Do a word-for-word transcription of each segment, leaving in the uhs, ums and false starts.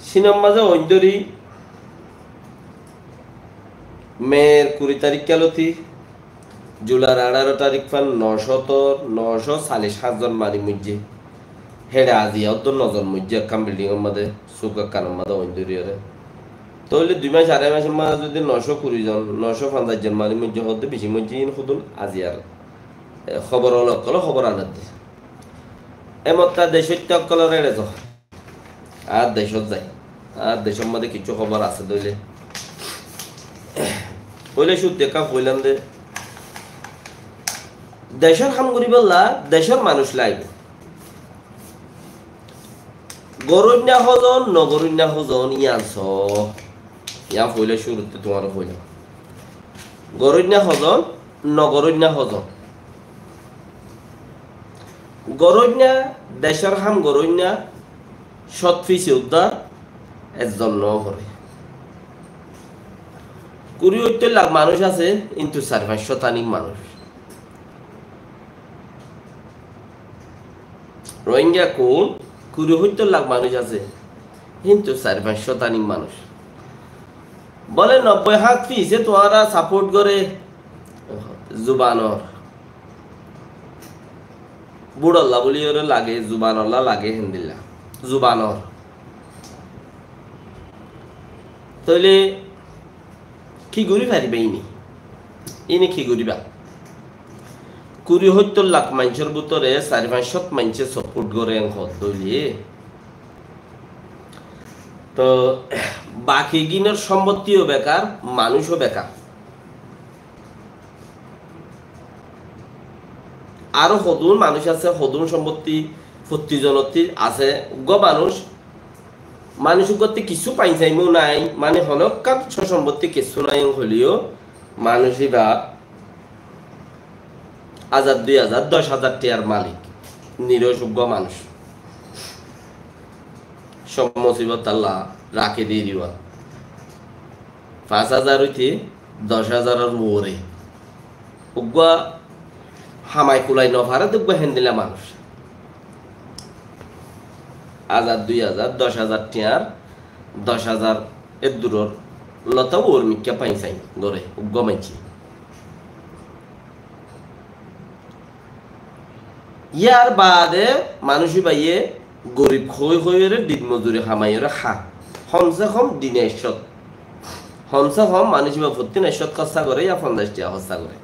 সিনেম মাঝে ঐন্দরি মেয়ের কুড়ি তারিখ কেলতি জুলাইর আঠারো তারিখ ফান নশতর নশো চাল্লিশ সাতজন মারি মুজে হেডে আজিয়া উত্তর নজন মুজে একখান বিল্ডিং এর মধ্যে সুখ একখান মধ্যে ঐন্দরি ওরে তাহলে দুই মাস আড়াই মাসের মাঝে যদি নশো কুড়ি জন নশো পঞ্চাশ জন মারি মুজে হতে বেশি মুজে ইন খুদুন আজিয়ার খবর অলক কল খবর আনার দিয়ে এমতা দেশের টকলর এড়ে যাও আর দেশত যায় আর দেশের মধ্যে কিছু খবর আছে দইলে কইলে শুধু দেখা কইলাম দে দেশের কাম করিবলা দেশের মানুষ লাগবে গরুন্যা হজন নগরুন্যা হজন ইয়ানছ ইয়া কইলে শুরুতে তোমার কইলাম গরুন্যা হজন নগরুন্যা হজন গরুন্যা দেশের হাম গরুন্যা সৎ ফিসে উদ্ধার একজন ন করে কুড়ি হইতে লাখ মানুষ আছে কিন্তু চার পাঁচ শতানিক মানুষ রোহিঙ্গা কোন কুড়ি হইতে লাখ মানুষ আছে কিন্তু চার পাঁচ শতানিক মানুষ বলে নব্বই হাত ফিসে তোমারা সাপোর্ট করে জুবানর বুড়ল্লা বলি ওরে লাগে জুবানল্লা লাগে হিন্দিল্লা জুবানর তাহলে কি ঘুরি পারিবা ইনি ইনি কি ঘুরিবা কুড়ি সত্তর লাখ মানুষের ভিতরে চারি পাঁচশত মানুষে সাপোর্ট করে দলিয়ে তো বাকি গিনের সম্পত্তিও বেকার মানুষও বেকার আরো সদুন মানুষ আছে সদুন সম্পত্তি প্রতিজনতি আছে উগ্র মানুষ মানুষ করতে কিছু পাই চাইমও নাই মানে হনকাত সম্পত্তি কিছু নাই হলেও মানুষই বা হাজার দুই হাজার দশ হাজার টিয়ার মালিক নিরযোগ্য মানুষ সব মুসিবত আল্লাহ রাখে দিয়ে দিবা পাঁচ হাজার হইতে দশ হাজারের মোরে উগ্র হামাই কুলাই নভারে দেখব হেন্দিলা মানুষ হাজার দুই হাজার দশ হাজার টিয়ার দশ হাজার এর দূরের লতাও ওর মিক্কা পাই চাই গড়ে উগ্র মাইছি ইয়ার বাদে মানুষই বাইয়ে গরিব হয়ে হয়ে দিন মজুরি হামাইরে খা হমসে হম দিনে এসত হমসে হম মানুষ বা ভর্তি এসত খরচা করে ইয়া পঞ্চাশ টিয়া খরচা করে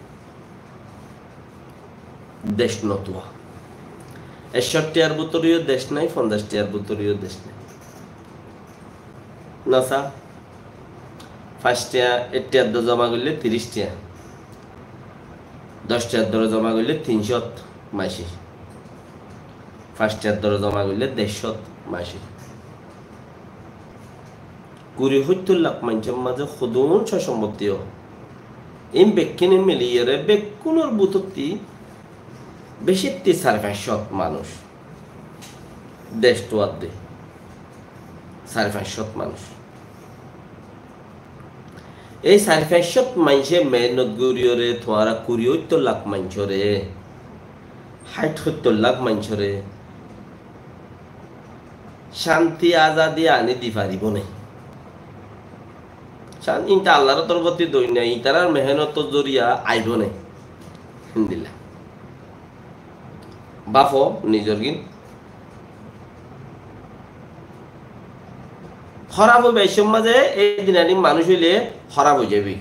দেশ নতুয়া এসব টিয়ার বুতরীয় দেশ নাই পঞ্চাশ টিয়ার বুতরীয় দেশ নাই নাসা ফার্স্ট টিয়া এক টিয়ার দর জমা করলে তিরিশ টিয়া দশ টিয়ার দরে জমা করলে তিনশত মাসি ফার্স্ট টিয়ার দরে জমা করলে দেড়শত মাসি কুড়ি সত্তর লাখ মানুষের মাঝে সদুন সম্পত্তিও এই বেকিনে মিলিয়ে বেকুনের বুতরটি বেশি চার পাঁচশত মানুষ দেশ তো আর দে সাড়ে পাঁচশত মানুষ এই সাড়ে পাঁচশত মানুষে মেহনত গড়িয়রে তোমারা কুড়ি সত্তর লাখ মানুষরে ষাট সত্তর লাখ মানুষরে শান্তি আজাদি আনি দি পারিব নাই ইনটা আল্লাহর তরফতি দই নাই ইতার মেহনত জরিয়া আইব নাই হিন্দিলা বাফ নিজর গিন খরাব হইবে এই মাঝে এই দিনানি মানুষ হইলে খরাব হয়ে যাবি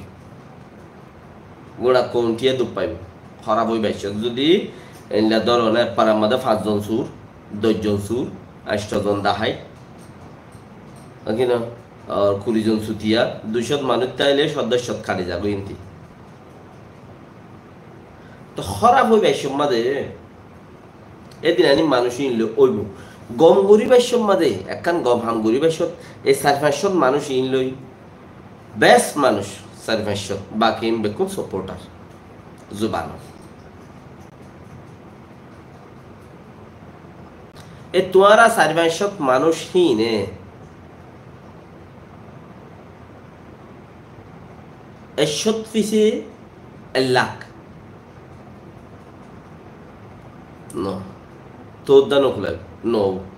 গোড়া কোনটিয়ে দুপ পাইব খরাব হইবে যদি এনলা ধরনের পাড়ার মধ্যে পাঁচজন সুর দশজন সুর আষ্টজন দাহাই কিনা আর কুড়ি জন সুতিয়া দুইশত মানুষ তাইলে সদস্য খাটে যাবো ইন্তি তো খরাব হইবে এই মাঝে এদিন আনি মানুষ ইনলে ওইব গম গরিবের মাঝে একখান গম হাম গরিবের এই চার পাঁচশত মানুষ ইনলই বেশ মানুষ চার পাঁচশত বাকি বেকুন সাপোর্টার জুবান এ তোমারা চার পাঁচশত মানুষ হিনে একশত পিছে এক লাখ ন তোর দানো খুলে নৌ